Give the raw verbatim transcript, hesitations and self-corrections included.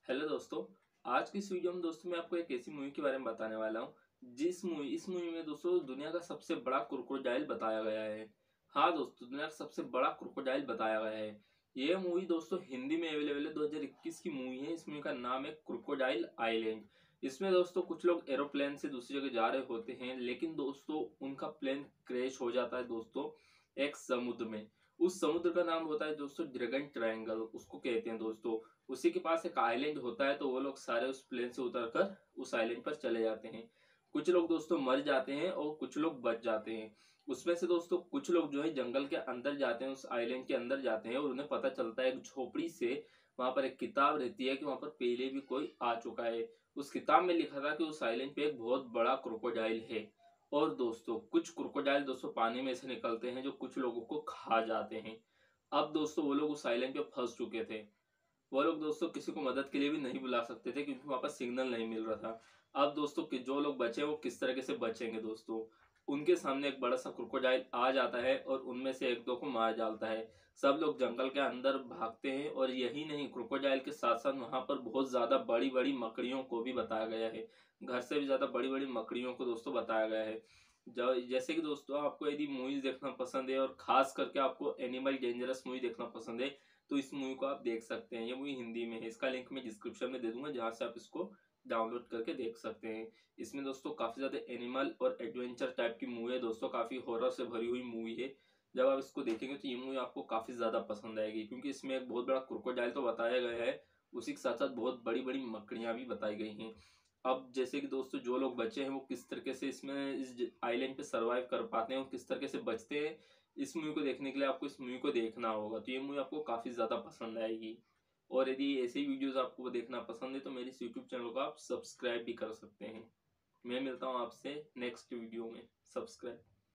Hello दोस्तों। आज की इस वीडियो में दोस्तों मैं आपको एक ऐसी मूवी के बारे में बताने वाला हूँ जिस मूवी इस मूवी में दोस्तों दुनिया का सबसे बड़ा क्रोकोडाइल बताया गया है। हाँ दोस्तों, दुनिया का सबसे बड़ा क्रोकोडाइल बताया गया है। यह मूवी दोस्तों हिंदी में अवेलेबल है। दो हज़ार इक्कीस की मूवी है। इस मूवी का नाम है क्रोकोडाइल आइलैंड। इसमें दोस्तों कुछ लोग एरोप्लेन से दूसरी जगह जा रहे होते हैं, लेकिन दोस्तों उनका प्लेन क्रैश हो जाता है दोस्तों एक समुद्र में। उस समुद्र का नाम होता है दोस्तों ड्रैगन ट्रायंगल, उसको कहते हैं दोस्तों। उसी के पास एक आइलैंड होता है, तो वो लोग सारे उस प्लेन से उतरकर उस आइलैंड पर चले जाते हैं। कुछ लोग दोस्तों मर जाते हैं और कुछ लोग बच जाते हैं। उसमें से दोस्तों कुछ लोग जो है जंगल के अंदर जाते हैं, उस आइलैंड के अंदर जाते हैं और उन्हें पता चलता है एक झोपड़ी से वहां पर एक किताब रहती है कि वहां पर पहले भी कोई आ चुका है। उस किताब में लिखा था कि उस आइलैंड पे एक बहुत बड़ा क्रोकोडाइल है। और दोस्तों कुछ क्रोकोडाइल दोस्तों पानी में से निकलते हैं जो कुछ लोगों को खा जाते हैं। अब दोस्तों वो लोग उस आइलैंड पे फंस चुके थे। वो लोग दोस्तों किसी को मदद के लिए भी नहीं बुला सकते थे क्योंकि वहां पर सिग्नल नहीं मिल रहा था। अब दोस्तों कि जो लोग बचे वो किस तरीके से बचेंगे दोस्तों। उनके सामने एक बड़ा सा क्रोकोडाइल आ जाता है और उनमें से एक दो को मार डालता है। सब लोग जंगल के अंदर भागते हैं और यही नहीं, क्रोकोडाइल के साथ साथ वहां पर बहुत ज्यादा बड़ी बड़ी मकड़ियों को भी बताया गया है। घर से भी ज्यादा बड़ी बड़ी मकड़ियों को दोस्तों बताया गया है। जो जैसे कि दोस्तों आपको यदि मूवीज देखना पसंद है और खास करके आपको एनिमल डेंजरस मूवी देखना पसंद है, तो इस मूवी को आप देख सकते हैं। ये मूवी हिंदी में है। इसका लिंक मैं डिस्क्रिप्शन में दे दूंगा जहां से आप इसको डाउनलोड करके देख सकते हैं। इसमें दोस्तों काफी ज्यादा एनिमल और एडवेंचर टाइप की मूवी है दोस्तों, काफी हॉरर से भरी हुई मूवी है। जब आप इसको देखेंगे तो ये मूवी आपको काफी ज्यादा पसंद आएगी, क्योंकि इसमें एक बहुत बड़ा क्रोकोडाइल तो बताया गया है, उसी के साथ साथ बहुत बड़ी बड़ी मकड़ियां भी बताई गई हैं। अब जैसे कि दोस्तों जो लोग बचे हैं वो किस तरीके से इसमें इस आइलैंड पे सरवाइव कर पाते हैं और किस तरीके से बचते हैं, इस मूवी को देखने के लिए आपको इस मूवी को देखना होगा। तो ये मूवी आपको काफी ज्यादा पसंद आएगी। और यदि ऐसे ही वीडियोस आपको देखना पसंद है तो मेरे इस यूट्यूब चैनल को आप सब्सक्राइब भी कर सकते हैं। मैं मिलता हूँ आपसे नेक्स्ट वीडियो में। सब्सक्राइब।